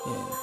Yeah.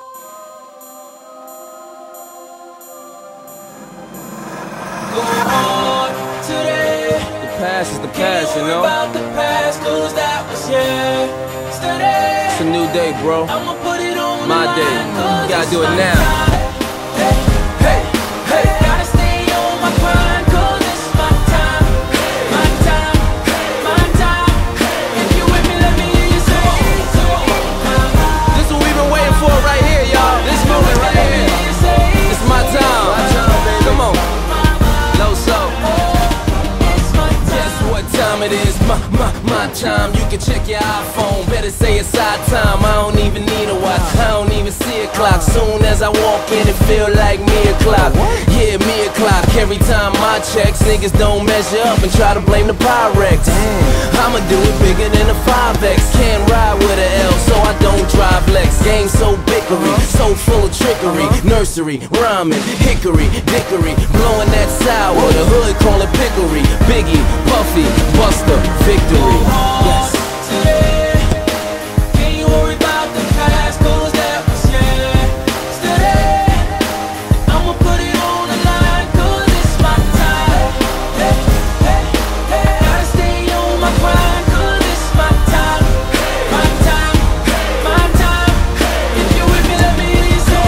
Go on today. The past is the past, you know. About the past, 'cause that was yesterday. It's a new day, bro. I'ma put it on My day. You gotta do it now. Hey, hey, hey. Gotta stay on my grind, 'cause it's my time. My time, my time. If you with me, let me hear you say. This is what we've been waiting for right here, y'all. This moment right here. It's my time. Come on. Low soul. Guess what time it is? My time. You can check your iPhone. Better say it's our time. I don't even need a watch. I don't even see a clock. Soon as I walk in, it feel like me o'clock. Yeah, me o'clock. Every time I checks, niggas don't measure up and try to blame the Pyrex. I'ma do it bigger than a 5X. Can't ride with a L, so I don't drive Lex. Game so bickery, so full of trickery. Nursery, rhyming, hickory, dickory, blowing that sour. The hood call it pickery. Biggie, Puffy, Buster, victory. Yes. Today, can't you worry about the past, 'cause that was yesterday. I'ma put it on the line, 'cause it's my time. Hey, hey, hey. Gotta stay on my grind, 'cause it's my time. My time, my time. If you with me, let me hear you say.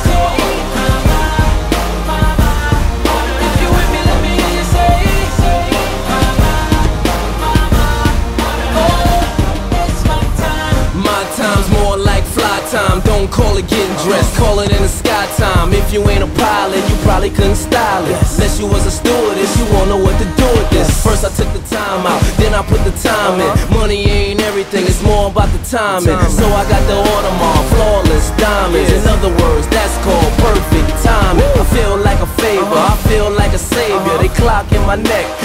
If you with me, let me hear you say. My time's more like fly time. Don't call it getting dressed, call it in the sky time. If you ain't a pilot, you probably couldn't style it. Unless you was a stewardess, you won't know what to do with this. First I took the time out, then I put the time in. Money ain't everything, it's more about the timing. So I got the Audemars, flawless diamonds. In other words, that's called perfect timing. I feel like a favor, I feel like a savior. They clock in my neck,